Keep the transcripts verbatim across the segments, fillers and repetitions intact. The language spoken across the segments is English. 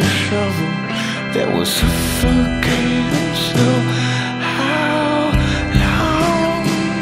shovel that was suffocating still. How long,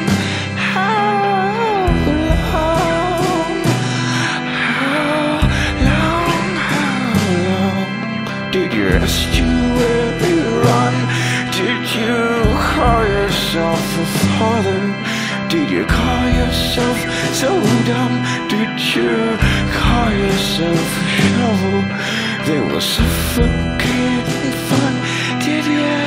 how long, how long, how long did your estuary run? Did you call yourself a father? Did you call yourself so dumb? Did you call yourself a shovel that was suffocating fun? Did you